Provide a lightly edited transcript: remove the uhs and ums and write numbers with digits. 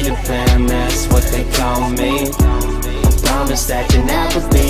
Japan, that's what they call me. I promise that you'll never be